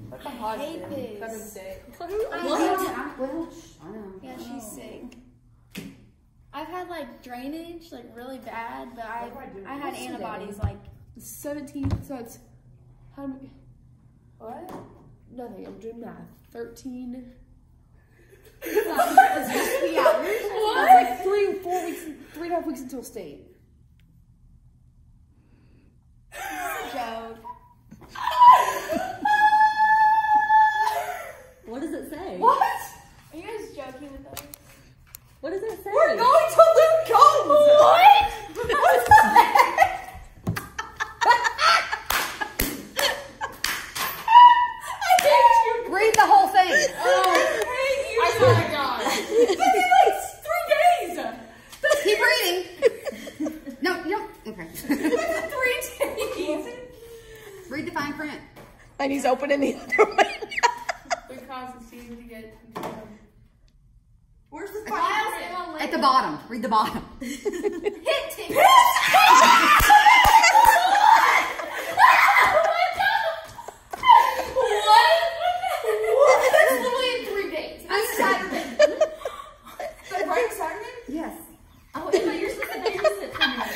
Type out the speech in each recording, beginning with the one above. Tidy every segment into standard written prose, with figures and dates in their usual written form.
That's a hot hate thing. this. That's sick. Well, I know. Yeah, she's sick. I've had like drainage, like really bad, but I had antibodies like 17. So it's how many? what? Nothing. I'm doing math. 13. Yeah. What? Like 3 or 4 weeks, 3.5 weeks until state. Joke. What does it say? What? Are you guys joking with us? What does it say? We're going to Luke Combs. What? What's that? I hate you. Read the whole thing. I hate you. I swear to God. It's been like 3 days. Keep reading. No. Okay. 3 days. Read the fine print. And he's opening the other one. Because it seems to get. Where's the Miles file? At the bottom. Read the bottom. Hit it. What? That's literally in 3 days. I'm Saturday. That's right, Saturday? Yes. Oh, Emma, you're supposed to babysit for me.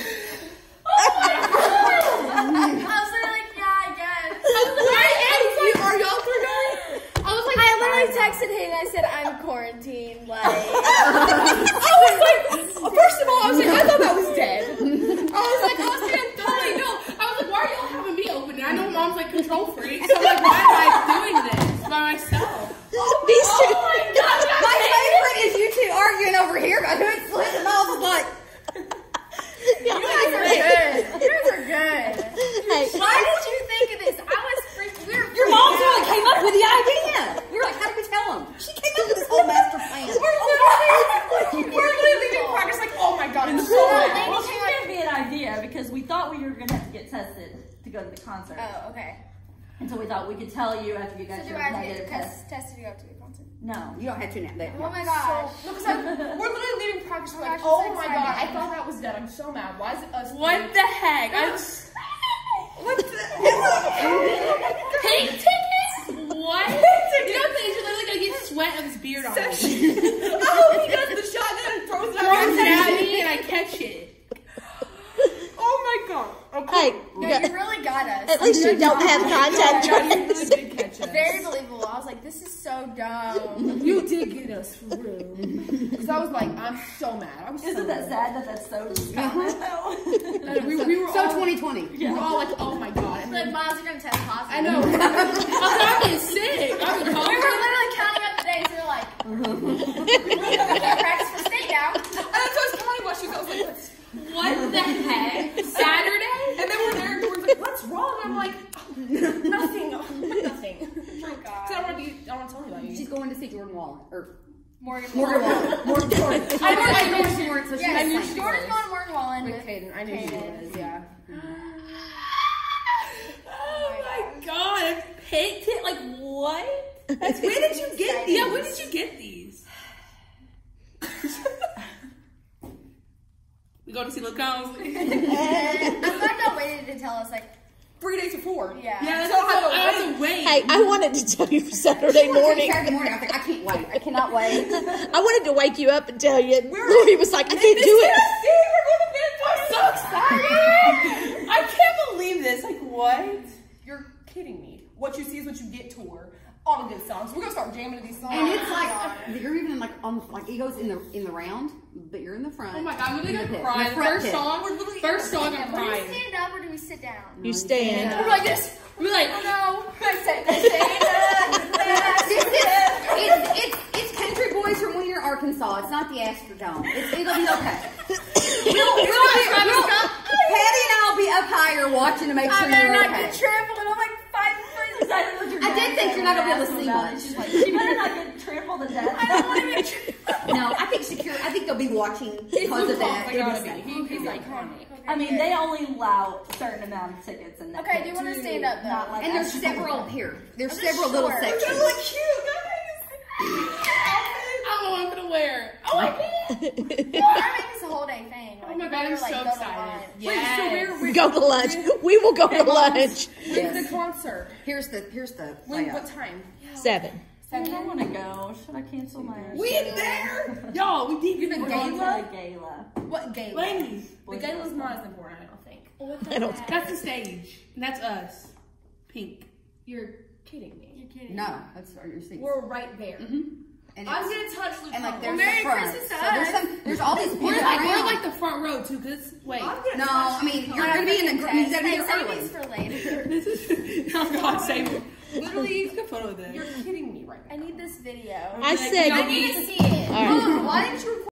I was literally like, yeah, I guess. Are y'all 3 days? I was like, I literally texted him and I said, I'm quarantined. Like, I was like, first of all, I was like, I thought that was dead. I was like, totally no. I was like, why are y'all having me open it? I know mom's like control freak, so I'm like, why am I doing this by myself? These two. Oh my God, My favorite is you two arguing over here about who it's split, and I was like, you guys are good. You guys are good. Hey, Why did you think of this? I was freaking weird. your mom's the one that came up with the idea. You're like, how did we tell them? She came up with this whole master plan. We're literally leaving progress like, oh my God, I'm so mad. Well, she gave me an idea because we thought we were going to have to get tested to go to the concert. Oh, okay. And so we thought we could tell you after you So got do your I have to negative get test. tested to go to the concert? No, you don't have to now. Oh my gosh. No, because we're literally leaving practice. We're like, Gosh, I'm oh so my God, I excited. thought that was dead. I'm so mad. Why is it us? what the heck? What the? Pink tickets? What? You know what you're literally gonna get sweat of his beard on. I hope he does the shot and then throws it Throws it out. at me and I catch it. Oh my God. Okay. Hey, No, you really got us. at least you don't have contact Yeah, you trends. really did catch us. Very believable. I was like, this is so dumb. You did get us for real. Because I was like, I'm so mad. I was Isn't so that sad that that's so common though? And we were So all, 2020. we were all like, oh my God. And Like, then, Miles, you're going to test positive. I know. I'm getting sick. I'm We were literally counting up the days. We were like, we can't practice for state now. And that's what I was counting while she was, I was like, what's... What the heck? Saturday? And then we're there and Jordan's like, what's wrong? And I'm like, oh, nothing. Nothing. Oh my God. So I don't want to tell you about you. She's going to see Jordan Wallen. Or Morgan Morgan Wallen. Wallen. Morgan Jordan. I knew she weren't, so she Yeah, was knew saying. she Jordan's was. going to Morgan Wallen. With Caden. I knew she was, yeah. Oh my God. I picked it. Like, what? When did you get these? Yeah, when did you get these? We go to see Luke Combs. I'm glad y'all waited to tell us, like, 3 days before. yeah. Yeah, So I I have to wait. Hey, I wanted to tell you Saturday morning. Saturday morning. I was like, I can't wait. I cannot wait. I wanted to wake you up and tell you. Louis was like, I can't do it. I'm so excited. I can't believe this. Like, what? You're kidding me. What you see is what you get tour. All the good songs. We're going to start jamming to these songs. And it's like you're even like on like it goes in the round, but you're in the front. Oh my God, I'm literally In the gonna pit. cry. The The front first pit. song, We're literally first song, I'm Do we crying. stand up or do we sit down? You stand. We're like this. We're like, No. It's country boys from Wiener, Arkansas. It's not the Astrodome. It'll be okay. Patty and I'll be up higher watching to make sure I'm gonna you're not okay. get trampled and I'm like 5 foot. I did think you're not gonna be able to see much. She's like, she better not get trampled to death. I don't want to get No, I think secure. I think they'll be watching because of that. They It'll gotta be be. safe. He's iconic. I mean, they only allow a certain amount of tickets in that. Okay, do you want to stand up though? Not like And there's Astrodome. several here. There's I'm several just little short. sections. They're really cute, guys. oh, I'm gonna somewhere. Oh, I can't. We're making this a whole day thing. Oh my God, I'm so excited. Yes. Wait, Go to lunch. We will go to lunch. when's the concert? Here's the What layout. time? 7. I don't want to go. Should I cancel my? We in there? Y'all, we deep in the We're going to gala? the gala. What gala? Ladies, The gala's not as important, I don't think. I don't. that's the stage. And that's us. Pink. You're kidding me. You're kidding. No, that's your seats. We're right there. And I'm it's- gonna touch Luke. and like Home. there's Merry the front. Christmas to So there's all these people We're around. like the front row too, cause wait. I'm gonna No, touch I mean Luke you're Home. gonna be in the group. You gotta be Save here these early. for later. This is oh God, save it. Literally, you can photo this. You're kidding me right now. I need this video. I said. I need to see it. All right. Why didn't you